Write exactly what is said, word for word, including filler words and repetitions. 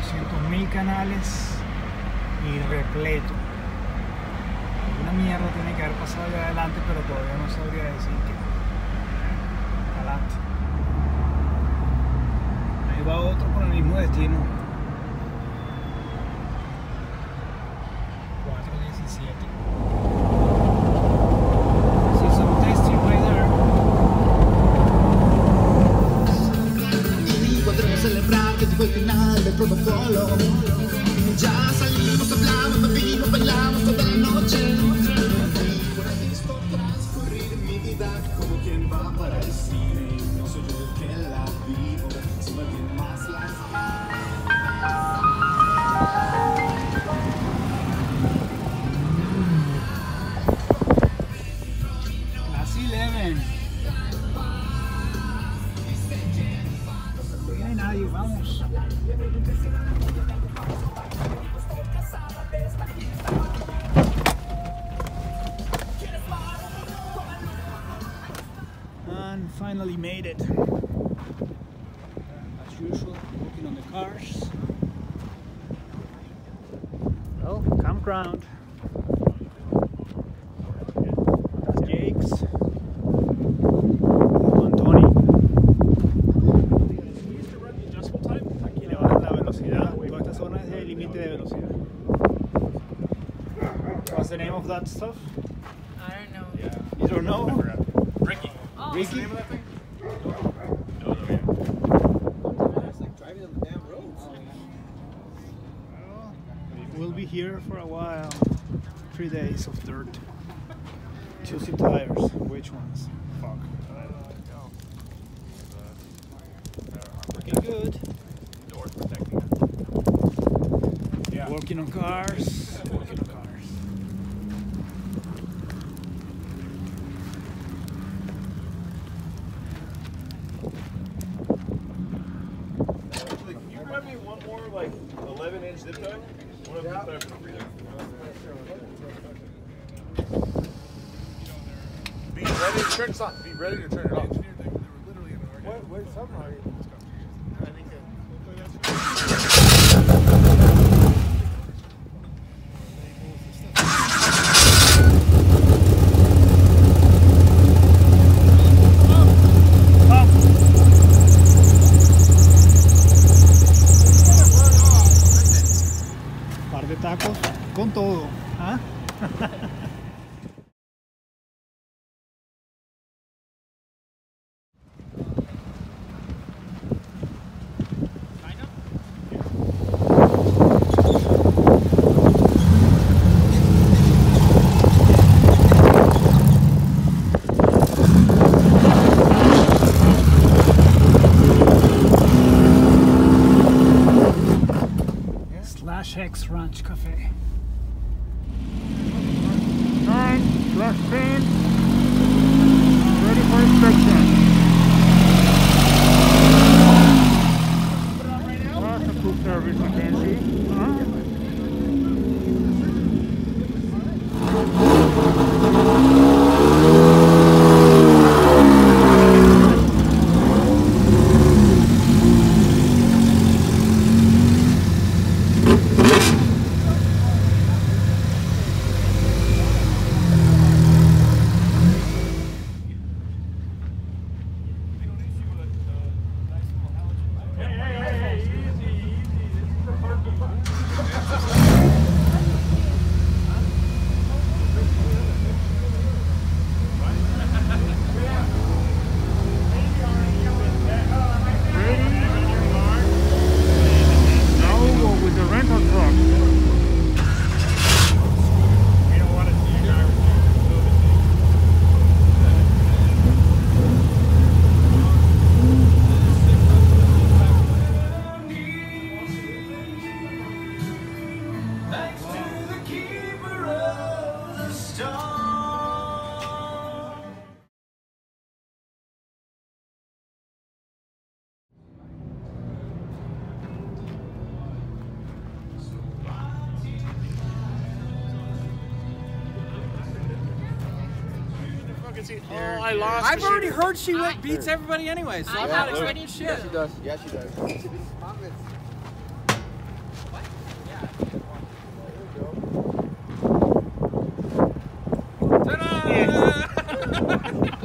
doscientos mil canales y repleto. Una mierda tiene que haber pasado allá adelante, pero todavía no sabría decir que adelante. Ahí va otro con el mismo destino. cuatro diecisiete. See some testing right there. Y podremos celebrar que llegó el final del protocolo. Ya salimos, hablamos, bebimos, bailamos toda la noche. Y por ahí visto transcurrir mi vida como quien va para el cine. No soy yo el que la vivo, sino alguien más la Class eleven. No hay nadie, vamos. And finally made it. As usual, working on the cars. Well, campground. That's Jake's. Con Tony. Aquí le bajan la velocidad. Toda esta zona es el límite de velocidad. What's the name of that stuff? I don't know. Yeah. You don't know? Ricky. Oh. What's the Ricky? name of that thing? No, no, yeah. It's like driving on the damn roads. Well, we'll be here for a while. Three days of dirt. Choosing tires. Which ones? Fuck. Looking good. Doors protecting it. Yeah. Working on cars. Working on cars. Actually, can you grab me one more like eleven inch zip tie? One of them for freedom. Be ready to turn it on. Be ready to turn it off. What, what, something are you? Par de tacos con todo. ¿Ah? Slash X Ranch Cafe. Nine plus ten. Ready for inspection. That's a cool service, Mackenzie. Huh? Oh, I lost. I've already heard she went, beats everybody anyway, so I'm I not know. expecting shit. Yeah, she does. Yeah, she does. fiesta.